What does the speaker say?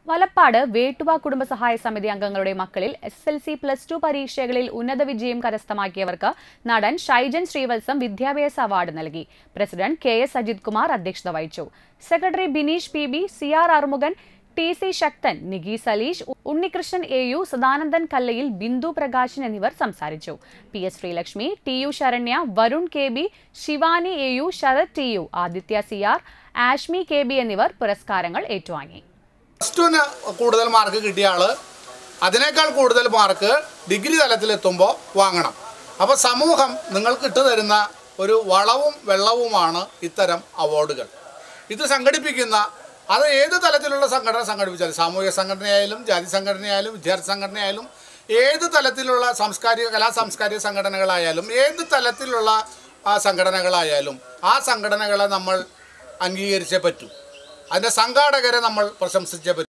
വലപ്പാട് വേട്ടുവ കുടുംബസഹായ സമിതി അംഗങ്ങളുടെ മക്കളിൽ SSLC+2 പരീക്ഷകളിൽ ഉന്നത വിജയം കരസ്ഥമാക്കിയവർക്ക് നടൻ ഷൈജൻ ശ്രീവത്സം വിദ്യാഭ്യാസ അവാർഡ് നൽകി. പ്രസിഡന്റ് KS അജിത് കുമാർ അധ്യക്ഷത വഹിച്ചു. Secretary Bineesh PB, CR Arumukhan, TC Sakthan, Nigi Saleesh, Unnikrishnan AU, Sadanandan Kallayil, Bindu Prakashan എന്നിവർ സംസാരിച്ചു. PS Sreelakshmi, TU Saranya, Varun KB, Shivani AU, Sarath TU, Aditya CR, Ashmi KB എന്നിവർ പുരസ്കാരങ്ങൾ ഏറ്റുവാങ്ങി. +2 കൂടുതൽ മാർക്ക് കിട്ടിയ ആൾ അതിനേക്കാൾ കൂടുതൽ മാർക്ക് ഡിഗ്രി തലത്തിലെത്തുമ്പോൾ വാങ്ങണം. അപ്പോൾ സമൂഹം നിങ്ങൾക്ക് ഇട്ടുതരുന്ന ഒരു വളവും വെള്ളവുമാണ് ഇത്തരം അവാർഡുകൾ. ഇത് സംഘടിപ്പിക്കുന്ന അത് ഏത് തലത്തിലുള്ള സംഘടന സംഘടിപ്പിച്ചാലും, സാമൂഹിക സംഘടനയായാലും ജാതി സംഘടനയായാലും വിദ്യാർത്ഥി സംഘടനയായാലും, ഏത് തലത്തിലുള്ള സാംസ്കാരിക സംഘടനകളായാലും, ഏത് തലത്തിലുള്ള സംഘടനകളായാലും ആ സംഘടനകളെ നമ്മൾ അംഗീകരിച്ചേ പറ്റൂ. അതിൻ്റെ സംഘാടകരെ നമ്മൾ പ്രശംസിച്ചേ പറ്റൂ.